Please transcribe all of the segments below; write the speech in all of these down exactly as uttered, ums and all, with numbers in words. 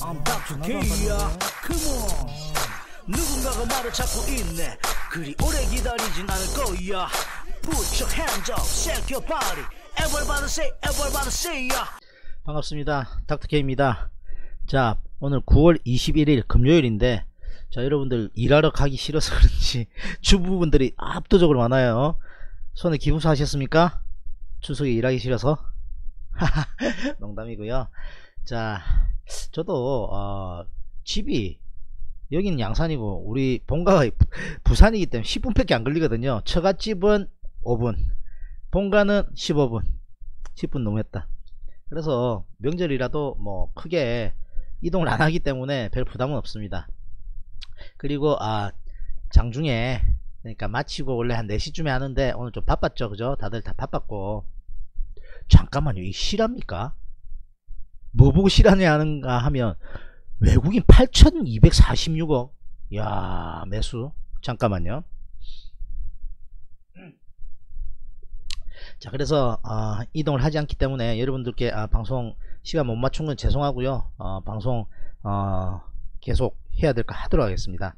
I'm 닥터 K야. Come on. 누군가가 나를 찾고 있네. 그리 오래 기다리진 않을 거야. Put your hands up, shake your body. Everybody say, everybody say ya. 반갑습니다. 닥터 K입니다. 자, 오늘 구월 이십일일 금요일인데, 자, 여러분들 일하러 가기 싫어서 그런지 주부분들이 압도적으로 많아요. 손에 기부사 하셨습니까? 추석에 일하기 싫어서? 농담이고요. 자, 저도 어, 집이 여기는 양산이고 우리 본가가 부산이기 때문에 십 분밖에 안 걸리거든요. 처갓집은 오 분, 본가는 십오 분. 십 분 너무 했다. 그래서 명절이라도 뭐 크게 이동을 안 하기 때문에 별 부담은 없습니다. 그리고 아 장중에, 그러니까 마치고 원래 한 네 시쯤에 하는데 오늘 좀 바빴죠, 그죠? 다들 다 바빴고. 잠깐만요, 이 실합니까? 뭐 보고 실하냐 하는가 하면 외국인 팔천이백사십육억. 야, 매수. 잠깐만요. 자, 그래서 어, 이동을 하지 않기 때문에 여러분들께 아, 방송 시간 못 맞춘 건 죄송하고요. 어, 방송 어, 계속 해야 될 거 하도록 하겠습니다.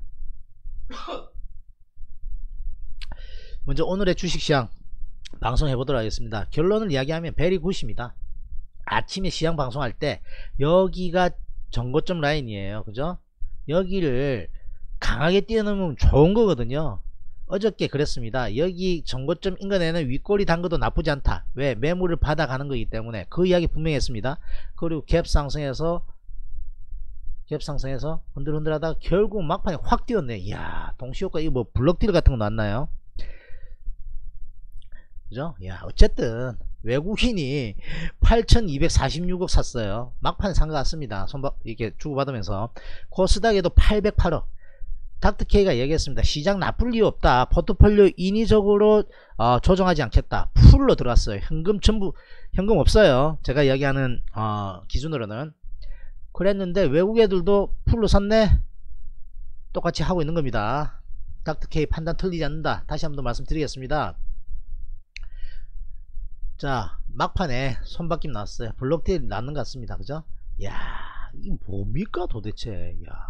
먼저 오늘의 주식시장 방송해 보도록 하겠습니다. 결론을 이야기하면 베리 굿입니다. 아침에 시장 방송할 때 여기가 전고점 라인이에요, 그죠? 여기를 강하게 뛰어넘으면 좋은 거거든요. 어저께 그랬습니다. 여기 전고점 인근에는 윗꼬리 단 것도 나쁘지 않다. 왜? 매물을 받아가는 거기 때문에. 그 이야기 분명히 했습니다. 그리고 갭 상승해서 갭 상승해서 흔들흔들 하다가 결국 막판에 확 뛰었네. 이야, 동시효과 이거 뭐 블럭딜 같은 거 났나요? 그죠? 야, 어쨌든 외국인이 팔천이백사십육억 샀어요. 막판에 산 것 같습니다. 손바, 이렇게 주고받으면서. 코스닥에도 팔백팔억. 닥터K가 얘기했습니다. 시장 나쁠 이유 없다. 포트폴리오 인위적으로 어, 조정하지 않겠다. 풀로 들어왔어요. 현금 전부, 현금 없어요. 제가 이야기하는 어, 기준으로는. 그랬는데 외국 애들도 풀로 샀네. 똑같이 하고 있는 겁니다. 닥터K 판단 틀리지 않는다. 다시 한번 더 말씀드리겠습니다. 자, 막판에 손바뀜 나왔어요. 블록딜 났는 것 같습니다. 그죠? 야, 이게 뭡니까 도대체. 야,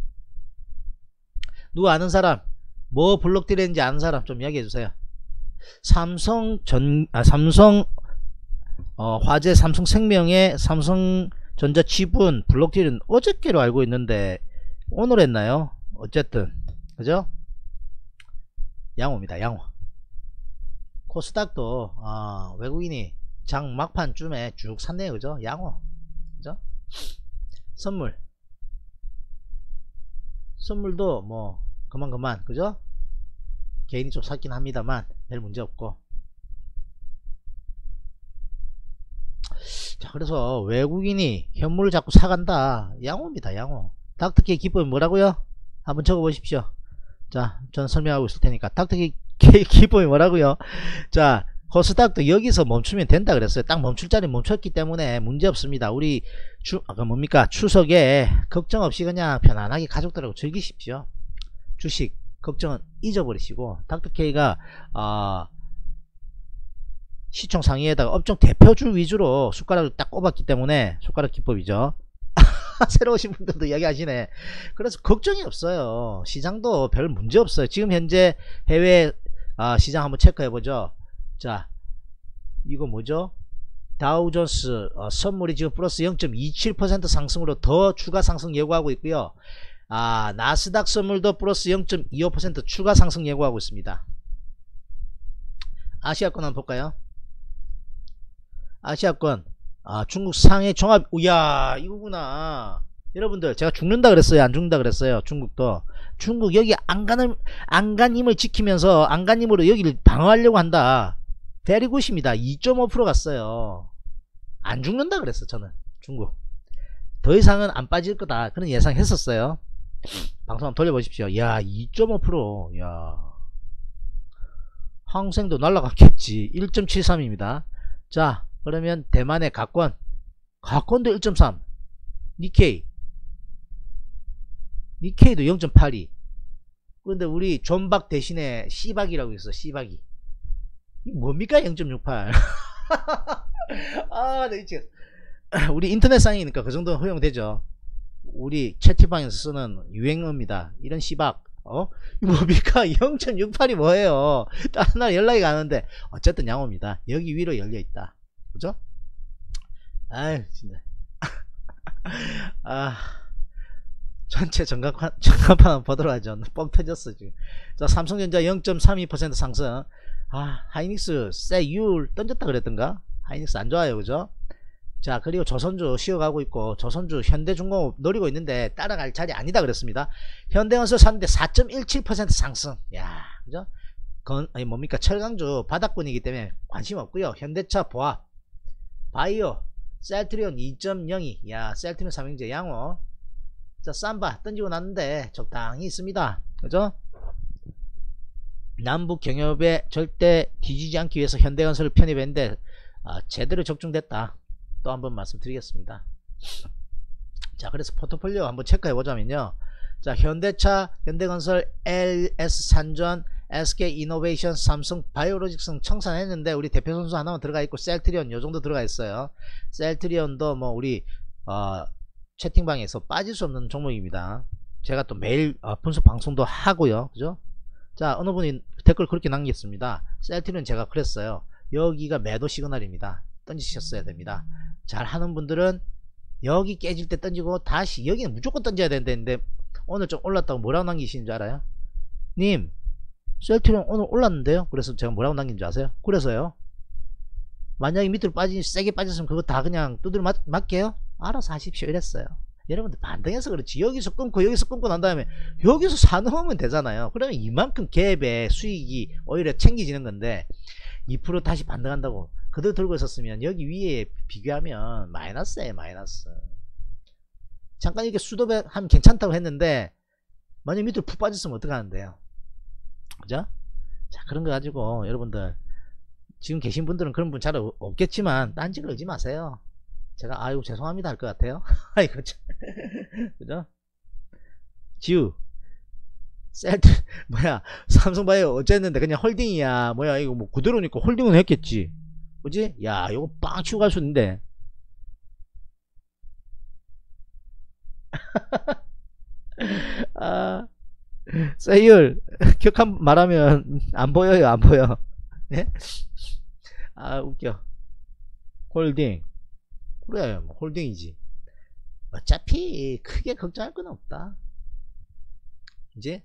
누구 아는 사람, 뭐 블록딜 했는지 아는 사람 좀 이야기해 주세요. 삼성 전, 아, 삼성 어, 화재, 삼성생명의 삼성전자 지분 블록딜은 어저께로 알고 있는데 오늘 했나요? 어쨌든 그죠? 양호입니다. 양호. 코스닥도 어, 외국인이 장 막판쯤에 쭉 샀네요, 그죠? 양호, 그죠? 선물, 선물도 뭐 그만 그만, 그죠? 개인이 좀 샀긴 합니다만 별 문제 없고. 자, 그래서 외국인이 현물을 자꾸 사간다. 양호입니다. 양호. 닥터K 기법이 뭐라고요? 한번 적어 보십시오. 자, 저는 설명하고 있을 테니까. 닥터K 기법이 뭐라고요? 자, 코스닥도 여기서 멈추면 된다 그랬어요. 딱 멈출 자리 멈췄기 때문에 문제 없습니다. 우리 주, 아까 뭡니까? 추석에 걱정 없이 그냥 편안하게 가족들하고 즐기십시오. 주식 걱정은 잊어버리시고, 닥터K가 어, 시총 상위에다가 업종 대표주 위주로 숟가락을 딱 꼽았기 때문에 숟가락 기법이죠. 새로 오신 분들도 이야기하시네. 그래서 걱정이 없어요. 시장도 별 문제 없어요. 지금 현재 해외 아, 시장 한번 체크해보죠. 자, 이거 뭐죠? 다우존스 어, 선물이 지금 플러스 영 점 이칠 퍼센트 상승으로 더 추가 상승 예고하고 있고요. 아, 나스닥 선물도 플러스 영 점 이오 퍼센트 추가 상승 예고하고 있습니다. 아시아권 한번 볼까요? 아시아권 아, 중국 상해 종합, 우야, 이거구나. 여러분들, 제가 죽는다 그랬어요? 안 죽는다 그랬어요? 중국도. 중국 여기 안간을, 안간힘을 지키면서 안간힘으로 여기를 방어하려고 한다. 베리굿입니다. 이 점 오 퍼센트 갔어요. 안 죽는다 그랬어, 저는. 중국. 더 이상은 안 빠질 거다. 그런 예상 했었어요. 방송 한번 돌려보십시오. 야, 이 점 오 퍼센트. 야. 항생도 날라갔겠지. 일 점 칠삼입니다. 자, 그러면 대만의 가권, 가권도 일 점 삼, 니케이, 니케이도 영 점 팔이. 그런데 우리 존박 대신에 씨박이라고 있어. 씨박이. 이게 뭡니까? 영 점 육팔. 아, 나 미치겠어. 우리 인터넷상이니까 그 정도는 허용되죠. 우리 채팅방에서 쓰는 유행어입니다. 이런 씨박 어? 뭡니까? 영 점 육팔이 뭐예요? 다른 날 연락이 가는데 어쨌든 양호입니다. 여기 위로 열려있다. 그죠? 아유 진짜 아 전체 전각판, 전각판 보도록 하죠. 뻥 터졌어 지금. 자, 삼성전자 영 점 삼이 퍼센트 상승. 아, 하이닉스 세율 던졌다 그랬던가? 하이닉스 안 좋아요, 그죠? 자, 그리고 조선주 쉬어가고 있고, 조선주 현대중공업 노리고 있는데 따라갈 자리 아니다 그랬습니다. 현대건설 샀는데 사 점 일칠 퍼센트 상승. 야, 그죠? 건, 아니 뭡니까? 철강주 바닥권이기 때문에 관심 없고요. 현대차 보합, 바이오, 셀트리온 이 점 영이. 야, 셀트리온 삼형제 양호. 자, 삼바 던지고 났는데 적당히 있습니다. 그죠? 남북 경협에 절대 뒤지지 않기 위해서 현대건설을 편입했는데 아, 제대로 적중됐다. 또 한번 말씀드리겠습니다. 자, 그래서 포트폴리오 한번 체크해 보자면요. 자, 현대차, 현대건설, 엘에스산전, 에스케이이노베이션, 삼성 바이오로직스는 청산했는데 우리 대표 선수 하나만 들어가 있고 셀트리온 요 정도 들어가 있어요. 셀트리온도 뭐 우리 어, 채팅방에서 빠질 수 없는 종목입니다. 제가 또 매일 어, 분석 방송도 하고요. 그죠? 자, 어느 분이 댓글 그렇게 남겼습니다. 셀트리온 제가 그랬어요. 여기가 매도 시그널입니다. 던지셨어야 됩니다. 잘 하는 분들은 여기 깨질 때 던지고 다시 여기는 무조건 던져야 되는데 오늘 좀 올랐다고 뭐라고 남기시는 줄 알아요? 님, 셀트리온 오늘 올랐는데요? 그래서 제가 뭐라고 남긴 줄 아세요? 그래서요. 만약에 밑으로 빠지 세게 빠졌으면 그거 다 그냥 두드려 맞, 맞게요? 알아서 하십시오 이랬어요. 여러분들 반등해서 그렇지. 여기서 끊고 여기서 끊고 난 다음에 여기서 사놓으면 되잖아요. 그러면 이만큼 갭의 수익이 오히려 챙기지는 건데 이 퍼센트 다시 반등한다고 그대로 들고 있었으면 여기 위에 비교하면 마이너스에 마이너스. 잠깐 이렇게 수도배 하면 괜찮다고 했는데 만약 밑으로 푹 빠졌으면 어떡하는데요? 그죠? 자, 그런 거 가지고 여러분들 지금 계신 분들은 그런 분 잘 없겠지만 딴지 걸지 마세요. 제가 아이고 죄송합니다 할 것 같아요. 아이고 참. 그죠? 지우 셀트 뭐야 삼성바이오 어쨌는데 그냥 홀딩이야. 뭐야 이거 뭐 그대로니까 홀딩은 했겠지. 그지? 야 이거 빵 치고 갈 수 있는데. 아 세율 격한 말하면 안 보여요 안 보여. 네? 아 웃겨. 홀딩 그래 뭐 홀딩이지. 어차피 크게 걱정할 건 없다. 이제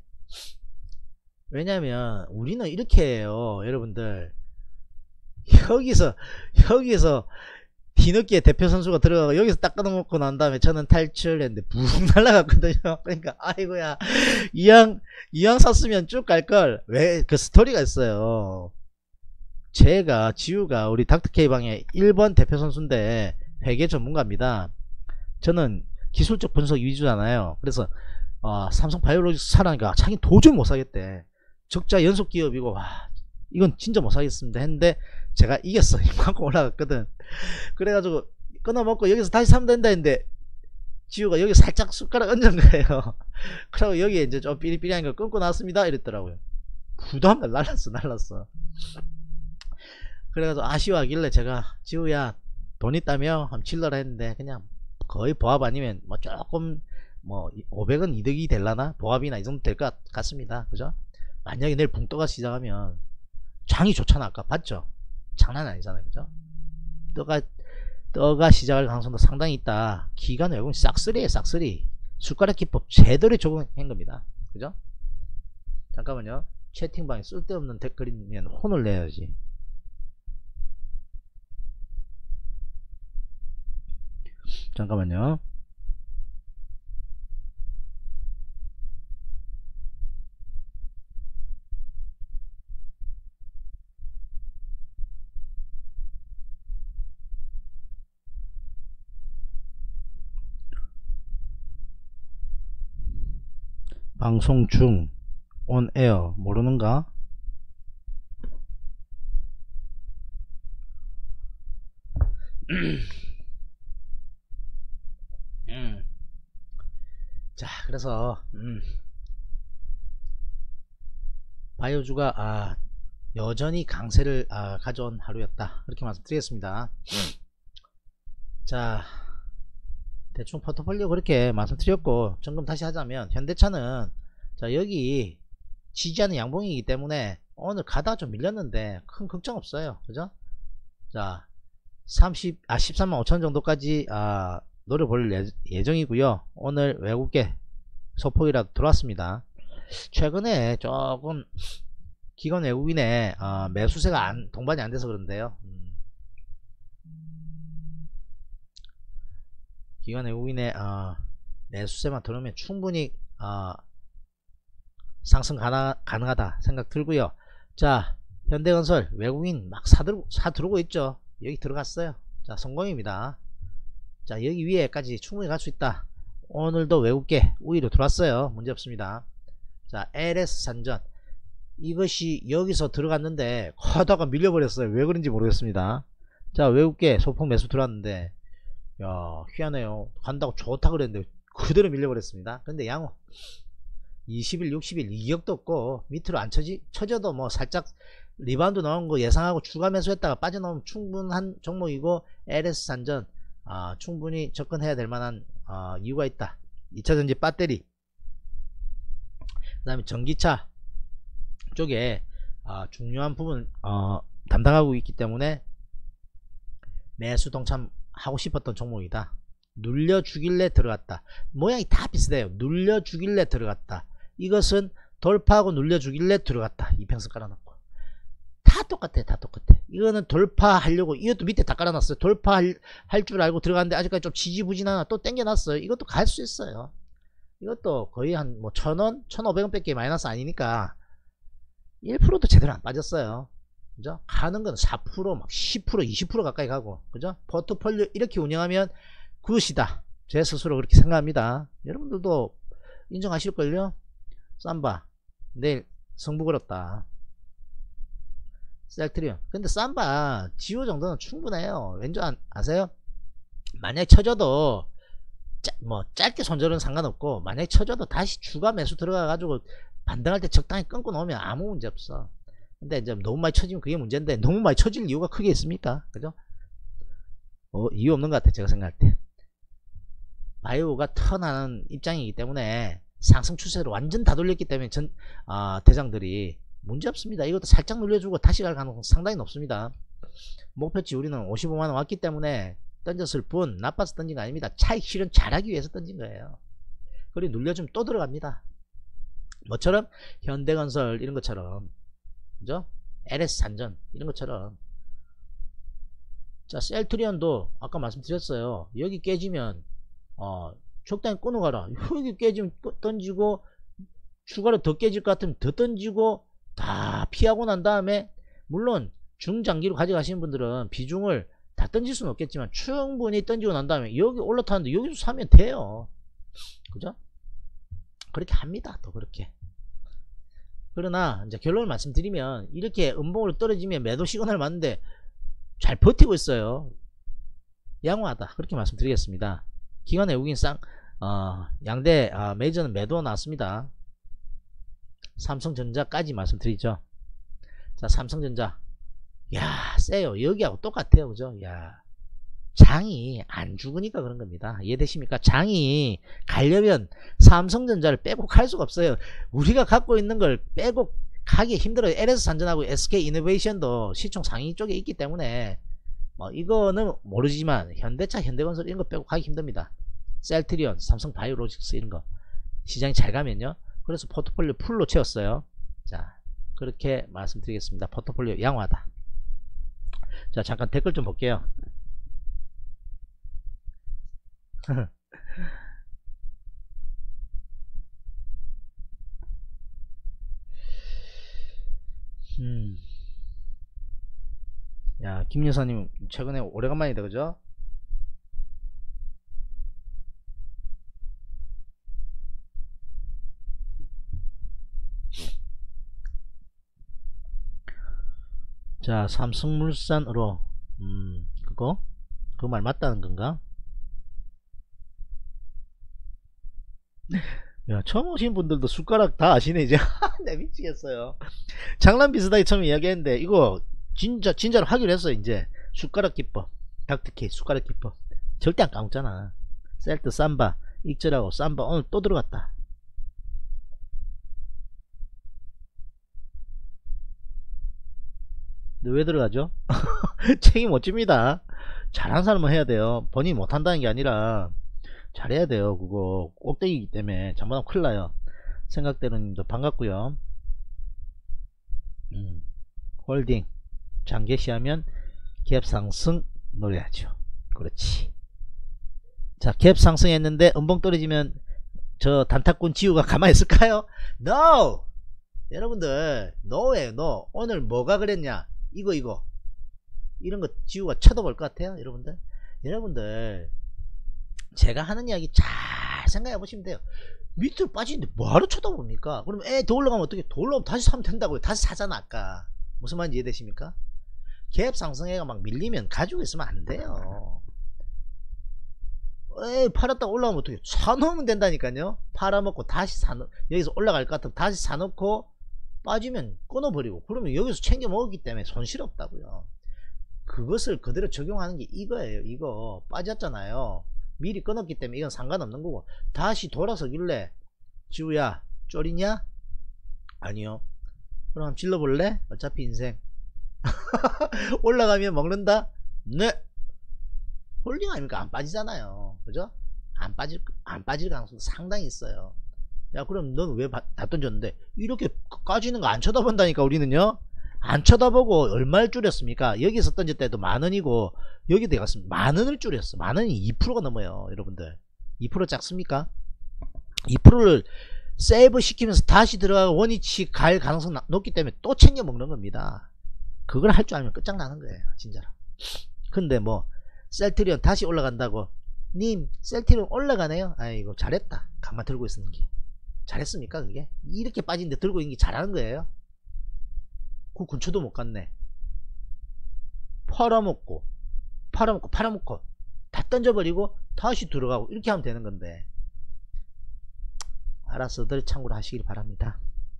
왜냐면 우리는 이렇게 해요 여러분들. 여기서 여기서 뒤늦게 대표 선수가 들어가고 여기서 딱 끊어먹고 난 다음에 저는 탈출했는데 붕 날라갔거든요. 그러니까 아이고야 이왕 이왕 샀으면 쭉 갈걸. 왜 그 스토리가 있어요. 제가 지우가 우리 닥터케이방의 일 번 대표 선수인데 회계 전문가입니다. 저는 기술적 분석 위주잖아요. 그래서 어, 삼성 바이오로직스 사라니까 자기 도저히 못 사겠대. 적자 연속 기업이고 와 이건 진짜 못 사겠습니다 했는데 제가 이겼어. 이만큼 올라갔거든. 그래가지고 끊어먹고 여기서 다시 사면 된다 했는데 지우가 여기 살짝 숟가락 얹은 거예요. 그리고 여기에 이제 좀 삐리삐리한 거 끊고 나왔습니다 이랬더라고요. 부담을 날랐어 날랐어. 그래가지고 아쉬워하길래 제가 지우야 돈 있다며 한번 질러라 했는데 그냥 거의 보합 아니면 뭐 조금 뭐 오백 원 이득이 될라나? 보합이나 이 정도 될 것 같습니다. 그죠? 만약에 내일 붕떠가 시작하면 장이 좋잖아. 아까 봤죠? 장난 아니잖아요. 그죠? 떠가 떠가 시작할 가능성도 상당히 있다. 기간 외국인 싹쓸이에 싹쓸이. 숟가락 기법 제대로 적용한 겁니다. 그죠? 잠깐만요. 채팅방에 쓸데없는 댓글이면 혼을 내야지. 잠깐만요. 방송 중 온에어 모르는가? 음. 자 그래서 음. 바이오주가 아, 여전히 강세를 아, 가져온 하루였다 그렇게 말씀드리겠습니다. 자 대충 포트폴리오 그렇게 말씀드렸고, 점검 다시 하자면 현대차는 자 여기 지지하는 양봉이기 때문에 오늘 가다가 좀 밀렸는데 큰 걱정 없어요. 그죠? 자 삼십, 아 십삼만 오천 정도까지 아, 노려볼 예, 예정이고요. 오늘 외국계 소폭이라도 들어왔습니다. 최근에 조금 기관 외국인의 어, 매수세가 안, 동반이 안 돼서 그런데요. 음. 기관 외국인의 어, 매수세만 들어오면 충분히 어, 상승 가나, 가능하다 생각 들고요. 자 현대건설 외국인 막 사들, 사들어오고 있죠. 여기 들어갔어요. 자 성공입니다. 자 여기 위에까지 충분히 갈 수 있다. 오늘도 외국계 우위로 들어왔어요. 문제없습니다. 자 엘에스 산전 이것이 여기서 들어갔는데 하다가 밀려버렸어요. 왜 그런지 모르겠습니다. 자 외국계 소폭 매수 들어왔는데 야 희한해요. 간다고 좋다 그랬는데 그대로 밀려버렸습니다. 근데 양호 이십 일 육십 일 이격도 없고 밑으로 안 쳐지, 쳐져도 뭐 살짝 리바운드 나온 거 예상하고 추가 매수했다가 빠져나오면 충분한 종목이고 엘에스 산전 아, 충분히 접근해야 될 만한 어, 이유가 있다. 이차전지 배터리 그 다음에 전기차 쪽에 어, 중요한 부분 어, 담당하고 있기 때문에 매수 동참하고 싶었던 종목이다. 눌려주길래 들어갔다. 모양이 다 비슷해요. 눌려주길래 들어갔다. 이것은 돌파하고 눌려주길래 들어갔다. 이평선 깔아놓고 다 똑같아. 다 똑같아. 이거는 돌파하려고 이것도 밑에 다 깔아놨어요. 돌파할 줄 알고 들어갔는데 아직까지 좀 지지부진하나 또 땡겨놨어요. 이것도 갈 수 있어요. 이것도 거의 한 뭐 천원 천오백 원 밖에 마이너스 아니니까 일 퍼센트도 제대로 안 빠졌어요. 그죠? 가는 건 사 퍼센트 막 십 퍼센트 이십 퍼센트 가까이 가고 그죠? 포트폴리오 이렇게 운영하면 굿이다. 제 스스로 그렇게 생각합니다. 여러분들도 인정하실걸요? 삼바 내일 성부 걸었다. 셀트리온 근데 삼바 지오 정도는 충분해요. 왠지 안, 아세요? 만약에 쳐져도 짜, 뭐 짧게 손절은 상관없고 만약에 쳐져도 다시 추가 매수 들어가 가지고 반등할 때 적당히 끊고 놓으면 아무 문제 없어. 근데 이제 너무 많이 쳐지면 그게 문제인데 너무 많이 쳐질 이유가 크게 있습니까? 그죠? 어, 이유 없는 것 같아. 제가 생각할 때 바이오가 턴하는 입장이기 때문에 상승 추세로 완전 다 돌렸기 때문에 전 어, 대장들이 문제 없습니다. 이것도 살짝 눌려주고 다시 갈 가능성 상당히 높습니다. 목표치 우리는 오십오만 원 왔기 때문에 던졌을 뿐 나빠서 던진 거 아닙니다. 차익 실현 잘하기 위해서 던진 거예요. 그리고 눌려주면 또 들어갑니다. 뭐처럼 현대건설 이런 것처럼 그죠? 엘에스 산전 이런 것처럼 자 셀트리온도 아까 말씀드렸어요. 여기 깨지면 어 적당히 끊어가라. 여기 깨지면 던지고 추가로 더 깨질 것 같으면 더 던지고 다 피하고 난 다음에 물론 중장기로 가져가시는 분들은 비중을 다 던질 수는 없겠지만 충분히 던지고 난 다음에 여기 올라타는데 여기서 사면 돼요. 그죠? 그렇게 합니다. 또 그렇게. 그러나 이제 결론을 말씀드리면 이렇게 음봉으로 떨어지면 매도 시그널 맞는데 잘 버티고 있어요. 양호하다. 그렇게 말씀드리겠습니다. 기관 외국인 쌍 어, 양대 어, 메이저는 매도 나왔습니다. 삼성전자까지 말씀드리죠. 자 삼성전자 야 세요. 여기하고 똑같아요. 그죠? 야 장이 안 죽으니까 그런 겁니다. 이해되십니까? 장이 가려면 삼성전자를 빼고 갈 수가 없어요. 우리가 갖고 있는 걸 빼고 가기 힘들어요. 엘에스 산전하고 에스케이이노베이션도 시총 상위 쪽에 있기 때문에 뭐 이거는 모르지만 현대차 현대건설 이런 거 빼고 가기 힘듭니다. 셀트리온 삼성바이오로직스 이런 거 시장이 잘 가면요. 그래서 포트폴리오 풀로 채웠어요. 자 그렇게 말씀드리겠습니다. 포트폴리오 양호하다. 자 잠깐 댓글 좀 볼게요. 음. 야 김여사님 최근에 오래간만이다 그죠? 자 삼성물산으로 음 그거 그 말 맞다는 건가? 야 처음 오신 분들도 숟가락 다 아시네 이제. 내 미치겠어요. 장난 비슷하게 처음 이야기했는데 이거 진짜 진짜로 하기로 했어요. 이제 숟가락 기법 닥터케이 숟가락 기법 절대 안 까먹잖아. 셀트 삼바 익절하고 삼바 오늘 또 들어갔다. 근데 왜 들어가죠? 책임 못 집니다. 잘한 사람은 해야 돼요. 본인이 못한다는 게 아니라 잘해야 돼요. 그거 꼭대기이기 때문에 잘못하면 큰일 나요. 생각대로님도 반갑고요. 음, 홀딩 장개시하면 갭 상승 노려야죠. 그렇지. 자, 갭 상승했는데 음봉 떨어지면 저 단타꾼 지우가 가만히 있을까요? No! 여러분들 no예요. no. 오늘 뭐가 그랬냐, 이거 이거 이런거 지우가 쳐다볼 것 같아요. 여러분들 여러분들 제가 하는 이야기 잘 생각해 보시면 돼요. 밑으로 빠지는데 뭐하러 쳐다봅니까? 그럼 에 더 올라가면 어떻게, 더 올라가면 다시 사면 된다고요. 다시 사잖아. 아까 무슨 말인지 이해되십니까? 갭 상승해가 막 밀리면 가지고 있으면 안 돼요. 에이, 팔았다가 올라가면 어떻게, 사놓으면 된다니까요. 팔아먹고 다시 사놓, 여기서 올라갈 것 같으면 다시 사놓고 빠지면 끊어버리고, 그러면 여기서 챙겨 먹었기 때문에 손실 없다고요. 그것을 그대로 적용하는 게 이거예요. 이거 빠졌잖아요. 미리 끊었기 때문에 이건 상관없는 거고, 다시 돌아서길래 지우야 쫄이냐? 아니요. 그럼 한번 질러볼래? 어차피 인생 올라가면 먹는다? 네. 홀딩 아닙니까? 안 빠지잖아요. 그죠? 안 빠질, 안 빠질 가능성도 상당히 있어요. 야, 그럼 넌 왜 다 던졌는데? 이렇게 까지는 거 안 쳐다본다니까, 우리는요? 안 쳐다보고 얼마를 줄였습니까? 여기서 던질 때도 만원이고, 여기도 갔으면 만원을 줄였어. 만원이 이 퍼센트가 넘어요. 여러분들. 이 퍼센트 작습니까? 이 퍼센트를 세이브 시키면서 다시 들어가고 원위치 갈 가능성 높기 때문에 또 챙겨 먹는 겁니다. 그걸 할 줄 알면 끝장나는 거예요. 진짜로. 근데 뭐, 셀트리온 다시 올라간다고, 님 셀트리온 올라가네요. 아이고 잘했다. 가만 들고 있는 게 잘했습니까? 그게 이렇게 빠진데 들고 있는 게 잘하는 거예요? 그 근처도 못 갔네. 팔아먹고 팔아먹고 팔아먹고 다 던져버리고 다시 들어가고 이렇게 하면 되는 건데, 알아서들 참고로 하시길 바랍니다.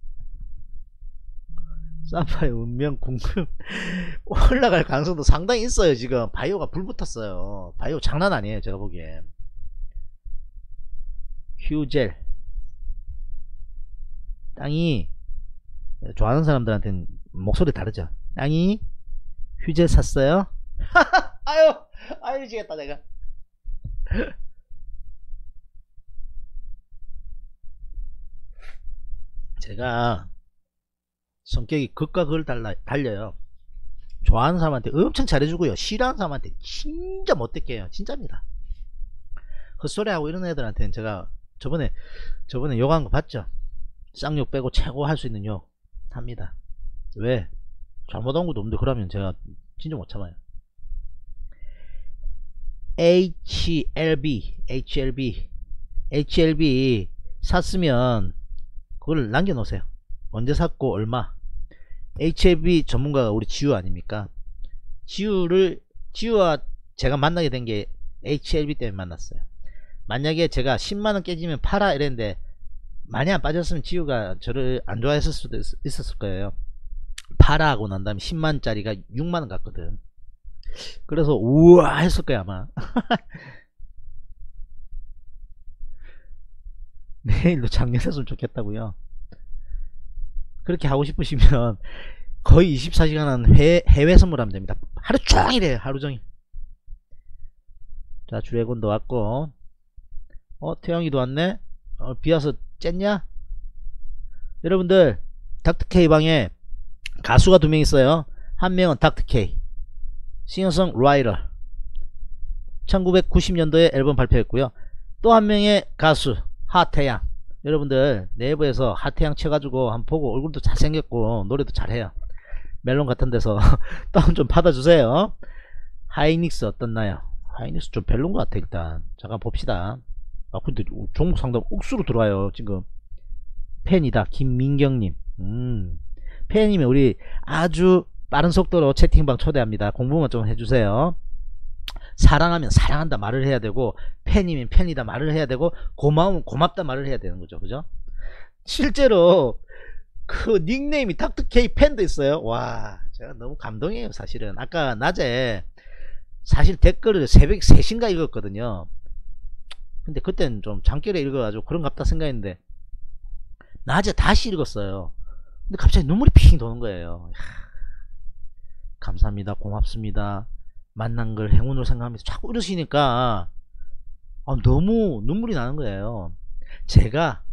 삼바의 운명 궁금 올라갈 가능성도 상당히 있어요. 지금 바이오가 불 붙었어요. 바이오 장난 아니에요. 제가 보기엔. 휴젤 땅이 좋아하는 사람들한테는 목소리 다르죠. 땅이 휴젤 샀어요? 아유 아유 미치겠다 내가. 제가 성격이 극과 극을 달라, 달려요. 좋아하는 사람한테 엄청 잘해주고요, 싫어하는 사람한테 진짜 못되게 해요. 진짜입니다. 헛소리하고 이런 애들한테는 제가 저번에 저번에 욕한 거 봤죠? 쌍욕 빼고 최고 할 수 있는 욕 합니다. 왜? 잘못한 것도 없는데 그러면 제가 진짜 못 참아요. 에이치엘비 에이치엘비 에이치엘비 샀으면 그걸 남겨놓으세요. 언제 샀고 얼마. 에이치엘비 전문가가 우리 지우 아닙니까? 지우를 지우와 제가 만나게 된 게 에이치엘비 때문에 만났어요. 만약에 제가 십만원 깨지면 팔아 이랬는데 많이 안 빠졌으면 지우가 저를 안 좋아했을 수도 있, 있었을 거예요. 팔아 하고 난 다음에 십만원짜리가 육만원 갔거든. 그래서 우와 했을 거야 아마. 내일도 작년했으면 좋겠다고요. 그렇게 하고 싶으시면 거의 이십사 시간 한 해외, 해외 선물하면 됩니다. 하루 종일 해요. 하루 종일. 자, 주래곤도 왔고, 어 태영이도 왔네. 어, 비와서 쨌냐? 여러분들 닥터K 방에 가수가 두 명 있어요. 한 명은 닥터K 싱어송 라이터, 천구백구십 년도에 앨범 발표했고요. 또 한 명의 가수 하태양. 여러분들 네이버에서 하태양 쳐가지고 한번 보고, 얼굴도 잘생겼고 노래도 잘해요. 멜론 같은 데서 다운 좀 받아주세요. 하이닉스 어떻나요? 하이닉스 좀 별론 것 같아. 일단 잠깐 봅시다. 아 근데 종목 상담 옥수로 들어와요 지금. 팬이다 김민경님. 음 팬이면 우리 아주 빠른 속도로 채팅방 초대합니다. 공부만 좀 해주세요. 사랑하면 사랑한다 말을 해야 되고, 팬이면 팬이다 말을 해야 되고, 고마우면 고맙다 말을 해야 되는 거죠. 그죠? 실제로 그 닉네임이 닥터K 팬도 있어요. 와 제가 너무 감동이에요. 사실은 아까 낮에 사실 댓글을 새벽 세 시인가 읽었거든요. 근데 그때는 좀 잠결에 읽어가지고 그런갑다 생각했는데 낮에 다시 읽었어요. 근데 갑자기 눈물이 핑 도는 거예요. 이야, 감사합니다, 고맙습니다, 만난 걸 행운으로 생각하면서 자꾸 이러시니까 아, 너무 눈물이 나는 거예요. 제가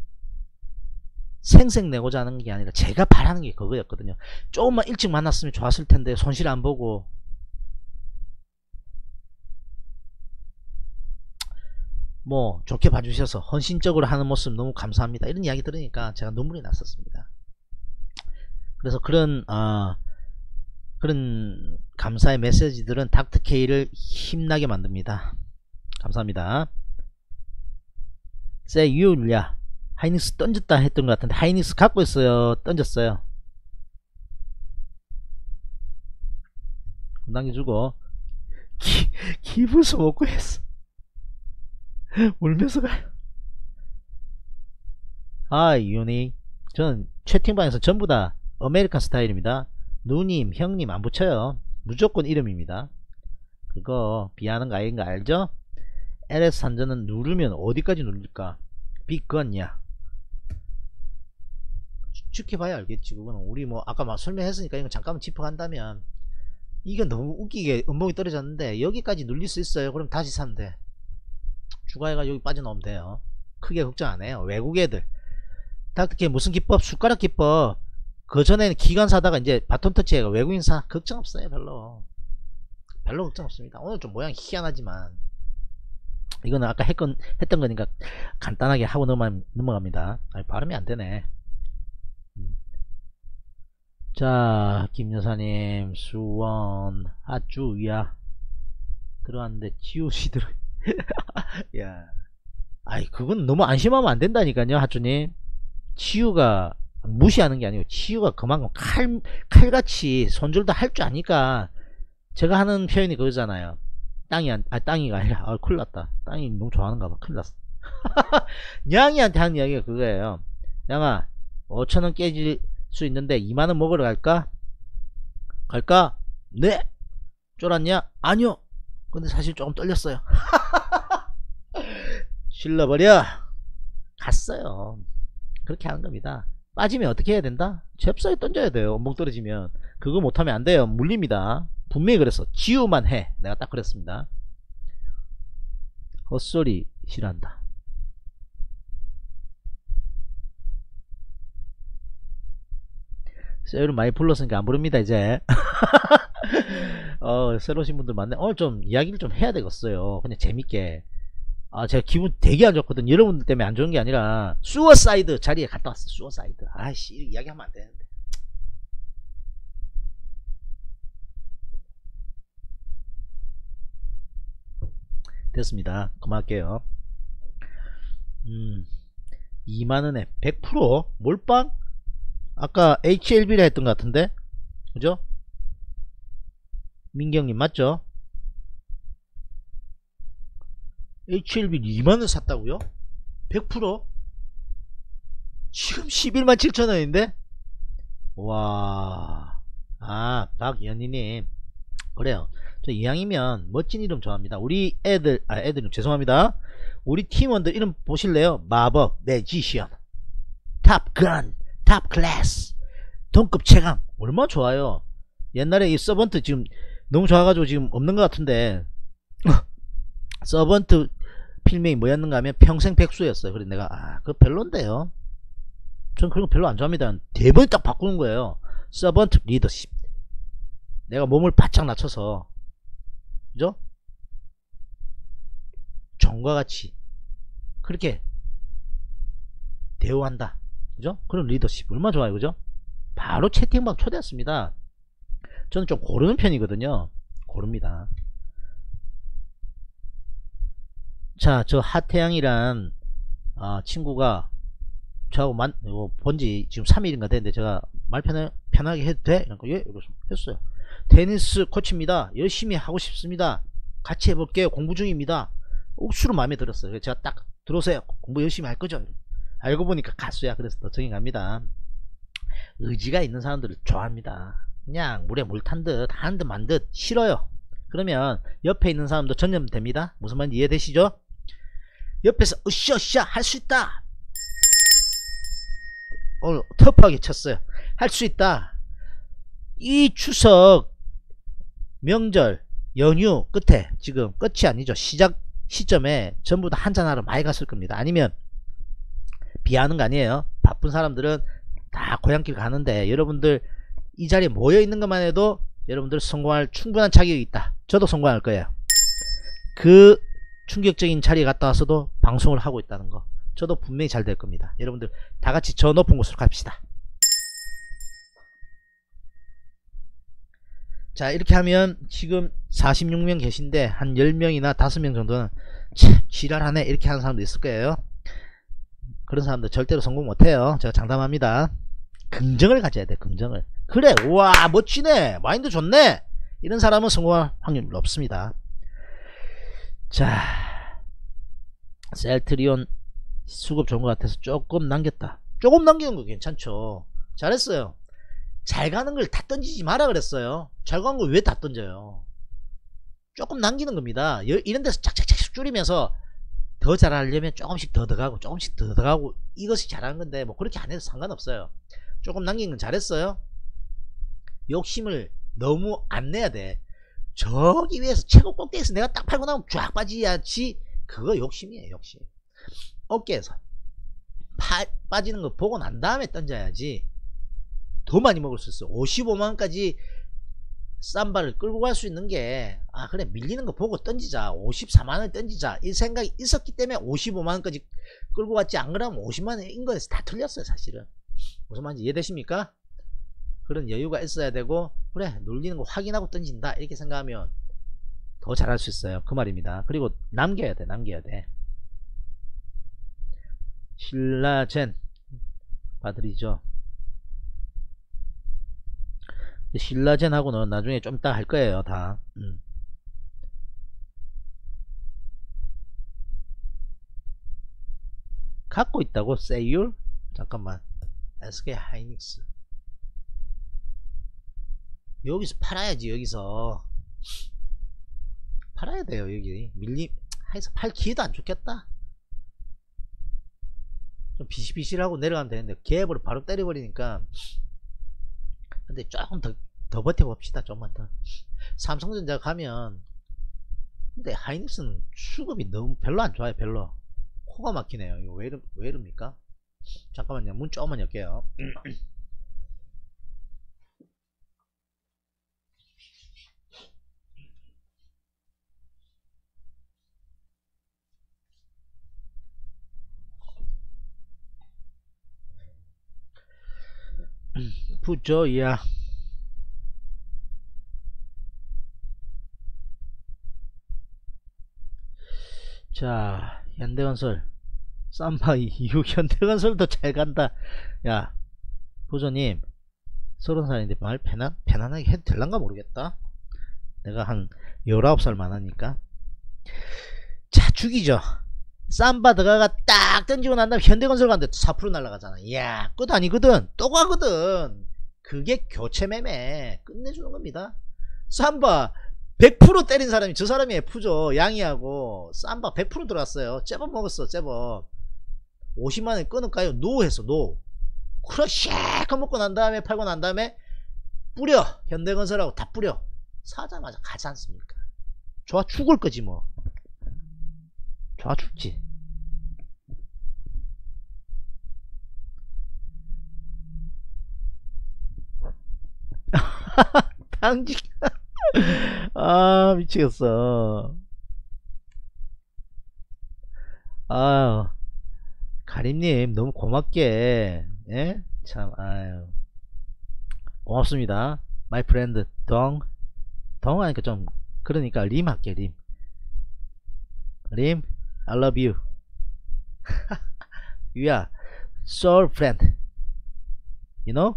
생색내고자 하는 게 아니라 제가 바라는 게 그거였거든요. 조금만 일찍 만났으면 좋았을 텐데 손실 안 보고. 뭐 좋게 봐주셔서 헌신적으로 하는 모습 너무 감사합니다, 이런 이야기 들으니까 제가 눈물이 났었습니다. 그래서 그런 어, 그런 감사의 메시지들은 닥터케이를 힘나게 만듭니다. 감사합니다. 세유야, 하이닉스 던졌다 했던 것 같은데 하이닉스 갖고 있어요, 던졌어요? 남겨주고 기, 기부수 먹고 했어. 울면서 가요. 아, 유니, 저는 채팅방에서 전부 다 아메리칸 스타일입니다. 누님, 형님 안 붙여요. 무조건 이름입니다. 그거 비하는 거 아닌 거 알죠? 엘에스 한전은 누르면 어디까지 누를까? 비건냐? 추측해봐야 알겠지. 그거는 우리 뭐 아까 막 설명했으니까 이건 잠깐만 짚어간다면, 이게 너무 웃기게 음봉이 떨어졌는데 여기까지 눌릴 수 있어요. 그럼 다시 사면 돼. 추가해가 여기 빠져나오면 돼요. 크게 걱정 안 해요. 외국 애들 닥터케이 무슨 기법? 숟가락 기법. 그 전에는 기관 사다가 이제 바톤 터치해가 외국인 사. 걱정 없어요. 별로 별로 걱정 없습니다. 오늘 좀 모양이 희한하지만 이거는 아까 했건, 했던 거니까 간단하게 하고 넘어, 넘어갑니다. 아니, 발음이 안 되네. 음. 자, 김여사님, 수원, 아쭈야 들어왔는데 지우시더라. 야, 아이, 그건 너무 안심하면 안 된다니까요, 하쭈님. 치유가 무시하는 게 아니고 치유가 그만큼 칼, 칼같이 손질도 할 줄 아니까. 제가 하는 표현이 그거잖아요. 땅이 안, 아, 땅이가 아니라, 아, 큰일 났다. 땅이 너무 좋아하는가 봐. 큰일 났어. 냥이한테 하는 이야기가 그거예요. 냥아, 오천원 깨질 수 있는데 이만원 먹으러 갈까? 갈까? 네! 쫄았냐? 아니요! 근데 사실 조금 떨렸어요. 질러버려! 갔어요. 그렇게 하는 겁니다. 빠지면 어떻게 해야 된다? 잽싸게 던져야 돼요. 원봉 떨어지면. 그거 못하면 안 돼요. 물립니다. 분명히 그랬어. 지우만 해. 내가 딱 그랬습니다. 헛소리 싫어한다. 셀을 많이 불렀으니까 안 부릅니다 이제. 어, 새로 오신 분들 많네. 오늘 좀 이야기를 좀 해야 되겠어요. 그냥 재밌게. 아, 제가 기분 되게 안 좋거든. 여러분들 때문에 안 좋은 게 아니라 수어사이드 자리에 갔다 왔어. 수어사이드. 아이씨, 이야기하면 안 되는데. 됐습니다. 그만할게요. 음, 이만원에 백 퍼센트 몰빵? 아까 에이치엘비라 했던 것 같은데, 그죠? 민경님 맞죠? 에이치엘비 이만원 샀다고요? 백 퍼센트? 지금 십일만 칠천원인데? 와, 아, 박연희님, 그래요. 저 이왕이면 멋진 이름 좋아합니다. 우리 애들, 아, 애들 죄송합니다. 우리 팀원들 이름 보실래요? 마법, 매지션, 탑건, 탑클래스, 동급 최강. 얼마나 좋아요. 옛날에 이 서번트 지금 너무 좋아가지고 지금 없는 것 같은데 서번트 필명이 뭐였는가 하면 평생 백수였어요. 그래서 내가 아, 그거 별론데요. 전 그런 거 별로 안 좋아합니다. 대본이 딱 바꾸는 거예요. 서번트 리더십. 내가 몸을 바짝 낮춰서, 그죠? 정과 같이 그렇게 대우한다, 그죠? 그런 리더십 얼마나 좋아요, 그죠? 바로 채팅방 초대했습니다. 저는 좀 고르는 편이거든요. 고릅니다. 자, 저 하태양이란 아, 친구가 저하고 만, 어, 본지 지금 삼 일인가 됐는데 제가 말 편하, 편하게 해도 돼? 이러니까 예? 이러서 했어요. 테니스 코치입니다. 열심히 하고 싶습니다. 같이 해볼게요. 공부 중입니다. 옥수로 마음에 들었어요. 그래서 제가 딱 들어오세요. 공부 열심히 할 거죠? 알고 보니까 가수야. 그래서 더 정이 갑니다. 의지가 있는 사람들을 좋아합니다. 그냥 물에 물 탄 듯 하는 듯 만 듯 싫어요. 그러면 옆에 있는 사람도 전염됩니다. 무슨 말인지 이해되시죠? 옆에서 으쌰으쌰 할 수 있다. 오늘 터프하게 쳤어요. 할 수 있다. 이 추석 명절 연휴 끝에, 지금 끝이 아니죠, 시작 시점에 전부 다 한잔하러 많이 갔을 겁니다. 아니면 비하는 거 아니에요. 바쁜 사람들은 다 고향길 가는데 여러분들 이 자리에 모여 있는 것만 해도 여러분들 성공할 충분한 자격이 있다. 저도 성공할 거예요. 그 충격적인 자리에 갔다 와서도 방송을 하고 있다는 거, 저도 분명히 잘 될 겁니다. 여러분들 다 같이 저 높은 곳으로 갑시다. 자, 이렇게 하면 지금 사십육 명 계신데 한 열 명이나 다섯 명 정도는 참 지랄하네 이렇게 하는 사람도 있을 거예요. 그런 사람들 절대로 성공 못해요. 제가 장담합니다. 긍정을 가져야 돼. 긍정을. 그래, 우와 멋지네, 마인드 좋네, 이런 사람은 성공할 확률이 높습니다. 자, 셀트리온 수급 좋은 것 같아서 조금 남겼다. 조금 남기는 거 괜찮죠. 잘했어요. 잘 가는 걸 다 던지지 마라 그랬어요. 잘 가는 걸 왜 다 던져요? 조금 남기는 겁니다. 이런 데서 착착착 줄이면서 더 잘하려면 조금씩 더 더가고 조금씩 더 더가고, 이것이 잘하는 건데 뭐 그렇게 안 해도 상관없어요. 조금 남긴 건 잘했어요. 욕심을 너무 안 내야 돼. 저기 위에서 최고 꼭대기에서 내가 딱 팔고 나면 쫙 빠지야지, 그거 욕심이에요. 욕심. 어깨에서 파, 빠지는 거 보고 난 다음에 던져야지 더 많이 먹을 수 있어. 오십오만원까지 쌈바를 끌고 갈 수 있는 게, 아 그래 밀리는 거 보고 던지자, 오십사만원 던지자 이 생각이 있었기 때문에 오십오만원까지 끌고 갔지, 안 그러면 오십만원인 거에서 다 틀렸어요 사실은. 무슨 말인지 이해되십니까? 그런 여유가 있어야 되고, 그래 눌리는 거 확인하고 던진다 이렇게 생각하면 더 잘할 수 있어요, 그 말입니다. 그리고 남겨야 돼. 남겨야 돼. 신라젠 봐드리죠. 신라젠하고는 나중에 좀 이따 할 거예요 다. 음. 갖고 있다고? 세율? 잠깐만. 에스케이 하이닉스 여기서 팔아야지. 여기서 팔아야 돼요. 여기 밀리 해서 팔 기회도 안 좋겠다. 좀 비실비실하고 내려가면 되는데 갭으로 바로 때려버리니까. 근데 조금 더, 더 버텨봅시다. 조금만 더. 삼성전자 가면, 근데 하이닉스는 수급이 너무 별로 안 좋아요. 별로. 코가 막히네요. 이거 왜, 이러, 왜 이럽니까? 잠깐만요. 문 조금만 열게요. 부조야. 자, 현대건설 쌈바 이후 현대건설도 잘 간다. 야 부조님 서른 살인데 말 편안, 편안하게 해도 될란가 모르겠다. 내가 한 열아홉 살 많으니까. 자, 죽이죠. 쌈바 들어가 딱 던지고 난 다음에 현대건설 갔는데 사 퍼센트 날라가잖아. 이야, 끝 아니거든. 또 가거든. 그게 교체매매 끝내주는 겁니다. 쌈바 백 퍼센트 때린 사람이 저 사람이 F죠. 양이하고 쌈바 백 퍼센트 들어갔어요. 제법 먹었어. 제법. 오십만원 끊을까요? 노 했어. 노. 크러쉬 먹고 난 다음에 팔고 난 다음에 뿌려. 현대건설하고 다 뿌려. 사자마자 가지 않습니까? 좋아 죽을 거지 뭐. 좋아 죽지. 당직. 아 미치겠어. 아 가림님 너무 고맙게, 예? 참 아유 고맙습니다. 마이 프렌드 덩. 덩 하니까 좀 그러니까 림 할게. 림 림 I love you. You are soul friend. You know?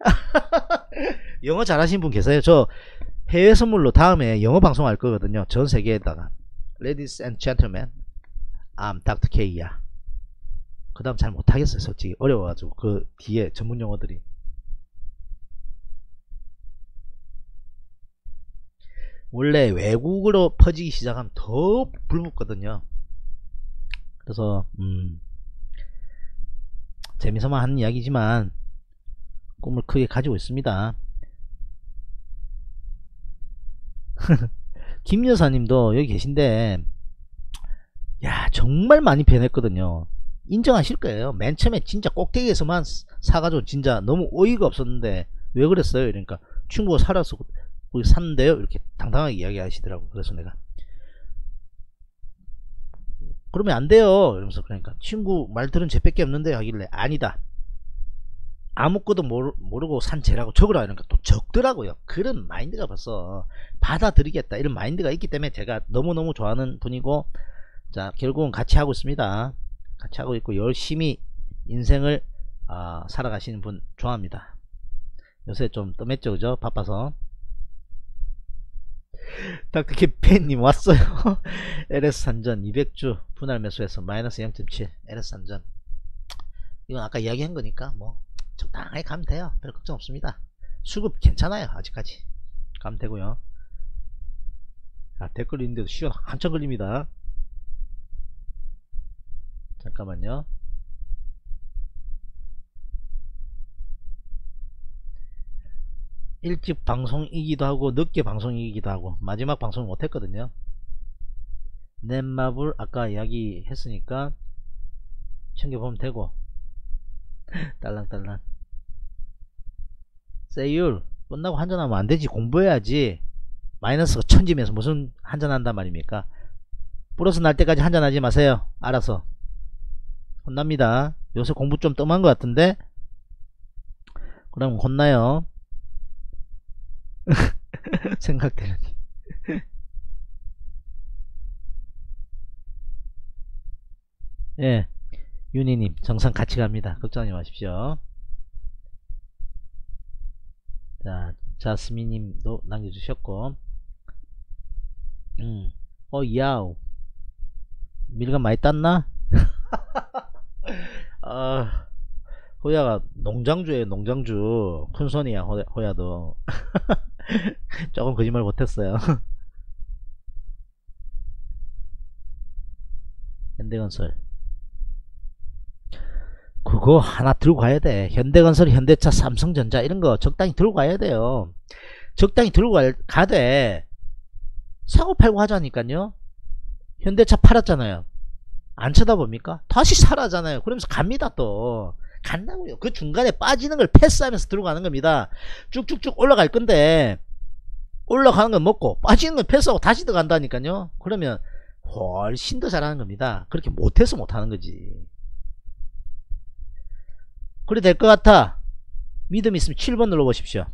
영어 잘하시는 분 계세요? 저 해외 선물로 다음에 영어 방송 할 거거든요. 전 세계에다가. Ladies and gentlemen, I'm 닥터 K야. 그 다음 잘 못하겠어요. 솔직히 어려워가지고 그 뒤에 전문 용어들이. 원래 외국어로 퍼지기 시작하면 더 불붙거든요. 그래서 음 재미삼아 하는 이야기지만 꿈을 크게 가지고 있습니다. 김 여사님도 여기 계신데, 야 정말 많이 변했거든요. 인정하실 거예요. 맨 처음에 진짜 꼭대기에서만 사가지고 진짜 너무 어이가 없었는데 왜 그랬어요? 이러니까 친구가 살아서 거기 샀는데요, 이렇게 당당하게 이야기하시더라고. 그래서 내가 그러면 안 돼요 이러면서, 그러니까 친구 말 들은 죄밖에 없는데 하길래, 아니다, 아무것도 모르, 모르고 산 죄라고 적으라. 이러니까 또 적더라고요. 그런 마인드가 벌써 받아들이겠다 이런 마인드가 있기 때문에 제가 너무너무 좋아하는 분이고, 자 결국은 같이 하고 있습니다. 같이 하고 있고 열심히 인생을 어, 살아가시는 분 좋아합니다. 요새 좀 뜸했죠, 그죠? 바빠서. 닥터캐페님 왔어요. 엘에스 산전 이백 주 분할 매수해서 마이너스 영 점 칠. 엘에스 산전 이건 아까 이야기한 거니까 뭐 적당하게 가면 돼요. 별 걱정 없습니다. 수급 괜찮아요. 아직까지 가면 되고요. 아, 댓글 있는데도 시간 한참 걸립니다. 잠깐만요. 일찍 방송이기도 하고 늦게 방송이기도 하고 마지막 방송 못했거든요. 넷마블 아까 이야기 했으니까 챙겨보면 되고. 딸랑딸랑 세율 끝나고 한잔하면 안되지. 공부해야지. 마이너스가 천지면서 무슨 한잔한단 말입니까? 플러스 날 때까지 한잔하지 마세요. 알아서 혼납니다. 요새 공부 좀 뜸한 것 같은데 그럼 혼나요. 생각되는 예, 윤희님 정상 같이 갑니다. 걱정하지 마십시오. 자, 자스미님도 남겨주셨고, 음, 어, 야우, 밀감 많이 땄나? 아, 호야가 농장주에요. 농장주 큰손이야. 호야, 호야도. 조금 거짓말 못했어요. 현대건설 그거 하나 들고 가야 돼. 현대건설, 현대차, 삼성전자 이런거 적당히 들고 가야 돼요. 적당히 들고 가되 사고 팔고 하자니까요. 현대차 팔았잖아요. 안 쳐다봅니까? 다시 사라잖아요. 그러면서 갑니다. 또 간다고요. 그 중간에 빠지는 걸 패스하면서 들고 가는 겁니다. 쭉쭉쭉 올라갈 건데 올라가는 건 먹고 빠지는 건 패스하고 다시 들어간다니까요. 그러면 훨씬 더 잘하는 겁니다. 그렇게 못해서 못하는 거지. 그래 될 것 같아. 믿음 있으면 칠 번 눌러보십시오.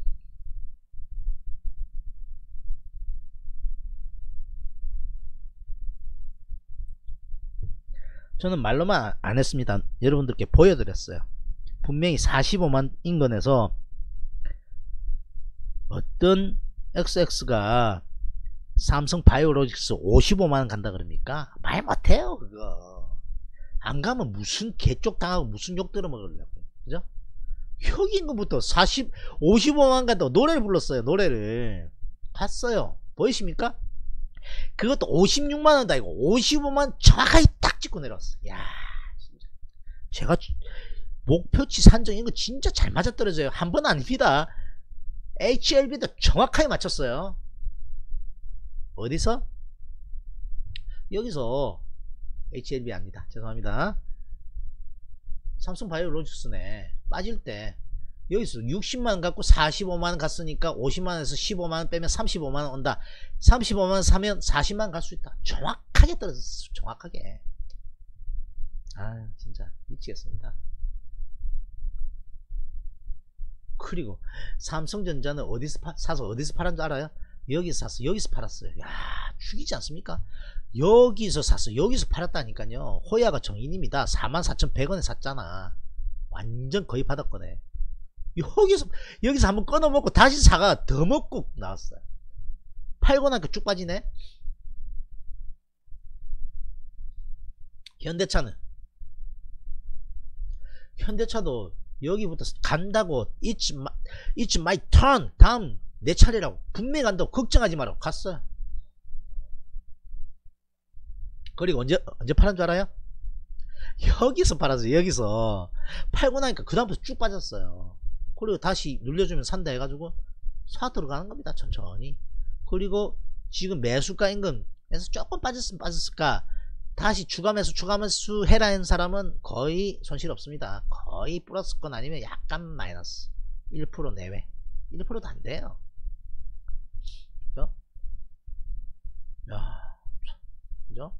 저는 말로만 안 했습니다. 여러분들께 보여드렸어요. 분명히 사십오만 인근에서 어떤 엑스엑스가 삼성 바이오로직스 오십오만원 간다 그럽니까? 말 못해요 그거. 안 가면 무슨 개쪽 당하고 무슨 욕 들어먹으려고. 그죠? 혁인금부터 사십, 오십오만 간다고 노래를 불렀어요. 노래를 봤어요. 보이십니까? 그것도 오십육만원도 아니고 오십오만 정확하게 딱 찍고 내려왔어. 야, 진짜 제가 목표치 산정 이거 진짜 잘 맞아떨어져요. 한 번 아닙니다. 에이치엘비도 정확하게 맞췄어요. 어디서? 여기서. 에이치엘비 아닙니다. 죄송합니다. 삼성바이오로직스네. 빠질 때 여기서 육십만원 갖고 사십오만원 갔으니까 오십만원에서 십오만원 빼면 삼십오만원 온다. 삼십오만원 사면 사십만원 갈 수 있다. 정확하게 떨어졌어. 정확하게. 아 진짜 미치겠습니다. 그리고 삼성전자는 어디서 파, 사서 어디서 팔은 줄 알아요? 여기서 샀어. 여기서 팔았어요. 야 죽이지 않습니까? 여기서 샀어. 여기서 팔았다니까요. 호야가 정인입니다. 사만 사천백 원에 샀잖아. 완전 거의 바닥거네. 여기서 여기서 한번 끊어먹고 다시 사가 더 먹고 나왔어요. 팔고 나니까 쭉 빠지네. 현대차는 현대차도 여기부터 간다고 it's my, it's my turn 다음 내 차례라고 분명히 간다고 걱정하지 마라 갔어요. 그리고 언제 언제 팔은 줄 알아요? 여기서 팔았어요. 여기서 팔고 나니까 그 다음부터 쭉 빠졌어요. 그리고 다시 눌려주면 산다 해가지고 사 들어가는 겁니다. 천천히. 그리고 지금 매수가 인근에서 조금 빠졌으면 빠졌을까, 다시 추가 매수 추가 매수 해라 한 사람은 거의 손실 없습니다. 거의 플러스건 아니면 약간 마이너스 일 퍼센트 내외. 일 퍼센트도 안 돼요. 그죠? 야, 그죠?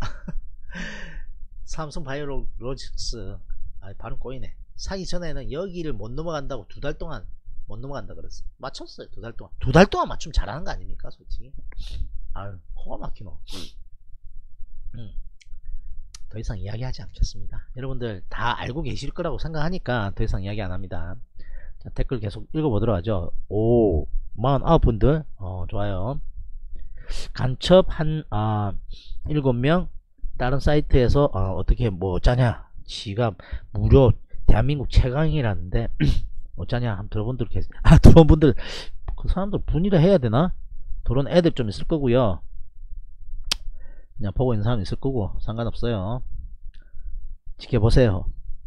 삼성 바이오로직스, 아, 발음 꼬이네. 사기 전에는 여기를 못 넘어간다고 두 달 동안 못 넘어간다 그랬어. 맞췄어요. 두 달 동안. 두 달 동안 맞추면 잘하는 거 아닙니까, 솔직히. 아유, 코가 막히노. 음. 더 이상 이야기하지 않겠습니다. 여러분들 다 알고 계실 거라고 생각하니까 더 이상 이야기 안 합니다. 자, 댓글 계속 읽어보도록 하죠. 오, 사십구 분들, 어, 좋아요. 간첩 한, 아, 일곱 명, 다른 사이트에서, 어, 어떻게, 뭐, 어쩌냐. 지가 무료 대한민국 최강이라는데, 어쩌냐. 한번 들어본 분들 계세요. 아, 들어본 분들, 그 사람들 분이라 해야 되나? 그런 애들 좀 있을 거고요. 그냥 보고 있는 사람 있을 거고, 상관없어요. 지켜보세요.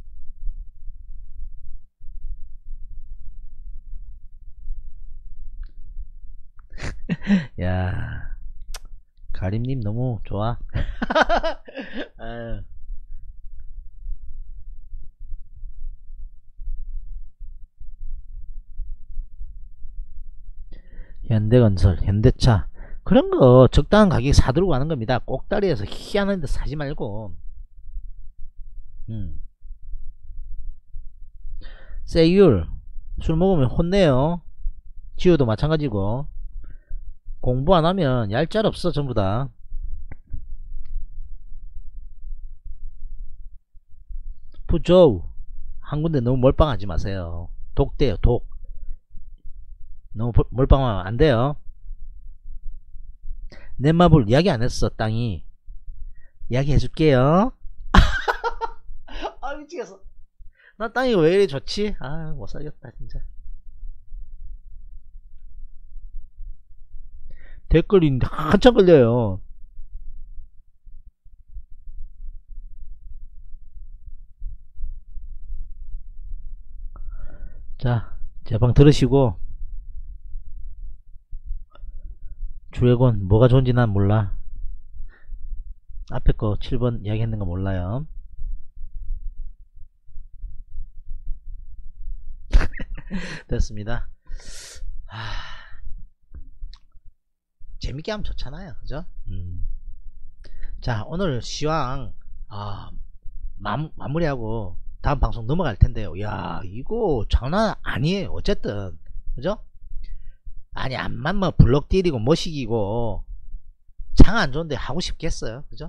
야, 가림님 너무 좋아. 아유. 현대건설, 현대차, 그런 거 적당한 가격에 사들고 가는 겁니다. 꼭다리에서 희한한 데 사지 말고. 음. 세율, 술 먹으면 혼내요. 지우도 마찬가지고. 공부 안 하면 얄짤 없어, 전부 다. 부조우, 한 군데 너무 몰빵하지 마세요. 독대요, 독. 너무 몰빵하면 안 돼요. 내 맘을 이야기 안 했어, 땅이. 이야기 해줄게요. 아, 미치겠어. 나 땅이 왜 이리 좋지? 아, 못 살겠다, 진짜. 댓글이 한참 걸려요. 자, 제 방 들으시고, 주래곤 뭐가 좋은지 난 몰라. 앞에 거 칠 번 이야기 했는 거 몰라요. 됐습니다. 하... 재밌게 하면 좋잖아요, 그죠? 음. 자, 오늘 시황 아, 마, 마무리하고 다음 방송 넘어갈 텐데요. 야, 이거 장난 아니에요. 어쨌든, 그죠? 아니, 암만 뭐 블럭 딜이고 머시기고 장 안 좋은데 하고 싶겠어요, 그죠?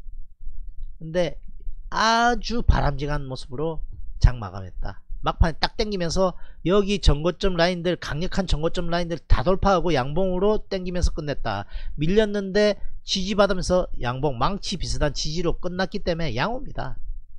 근데 아주 바람직한 모습으로 장 마감했다. 막판에 딱 땡기면서 여기 정고점 라인들, 강력한 정고점 라인들 다 돌파하고 양봉으로 땡기면서 끝냈다. 밀렸는데 지지받으면서 양봉, 망치 비슷한 지지로 끝났기 때문에 양호입니다.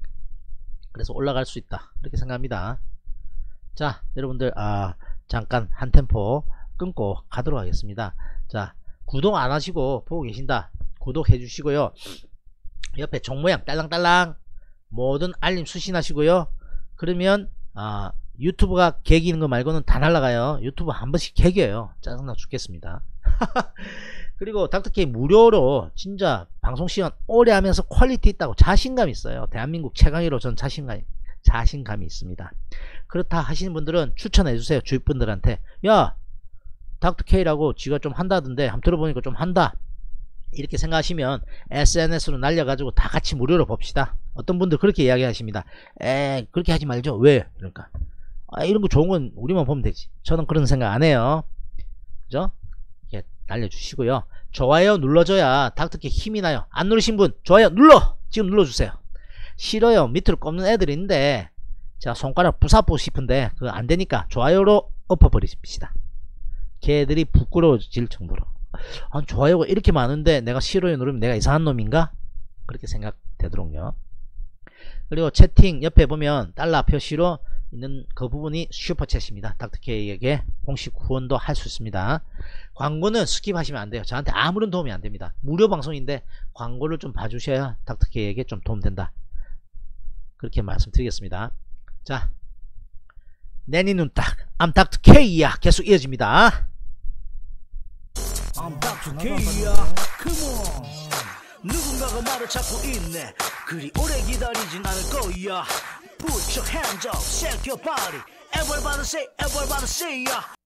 그래서 올라갈 수 있다, 이렇게 생각합니다. 자, 여러분들 아, 잠깐 한 템포 끊고 가도록 하겠습니다. 자, 구독 안 하시고 보고 계신다, 구독해 주시고요. 옆에 종 모양 딸랑딸랑 모든 알림 수신하시고요. 그러면 아, 유튜브가 개기는 거 말고는 다 날라가요. 유튜브 한 번씩 개겨요. 짜증나 죽겠습니다. 그리고 닥터케이 무료로 진짜 방송시간 오래 하면서 퀄리티 있다고 자신감 있어요. 대한민국 최강의로 전 자신감이, 자신감이 있습니다. 그렇다 하시는 분들은 추천해 주세요. 주위 분들한테. 야, 닥터케이라고 지가 좀 한다던데 한번 들어보니까 좀 한다, 이렇게 생각하시면 에스엔에스로 날려가지고 다 같이 무료로 봅시다. 어떤 분들 그렇게 이야기 하십니다. 에, 그렇게 하지 말죠. 왜? 그러니까 아, 이런 거 좋은 건 우리만 보면 되지. 저는 그런 생각 안 해요. 그죠? 이렇게 날려주시고요. 좋아요 눌러줘야 닥터케이 힘이 나요. 안 누르신 분 좋아요 눌러! 지금 눌러주세요. 싫어요 밑으로 꼽는 애들이 있는데 제가 손가락 부사보고 싶은데 그거 안되니까 좋아요로 엎어버리십시다. 걔들이 부끄러워질 정도로. 아, 좋아요가 이렇게 많은데 내가 싫어요 누르면 내가 이상한 놈인가? 그렇게 생각되도록요. 그리고 채팅 옆에 보면 달러 표시로 있는 그 부분이 슈퍼챗입니다. 닥터케이에게 공식 후원도 할 수 있습니다. 광고는 스킵하시면 안 돼요. 저한테 아무런 도움이 안 됩니다. 무료 방송인데 광고를 좀 봐주셔야 닥터케이에게 좀 도움된다. 그렇게 말씀드리겠습니다. 자, 내니 눈딱 I'm 닥터 K야 계속 이어집니다. I'm 닥터 K야 Come on 누군가가 말을 찾고 있네 그리 오래 기다리진 않을 거야 Put your hands up, shake your body Everybody say, everybody say ya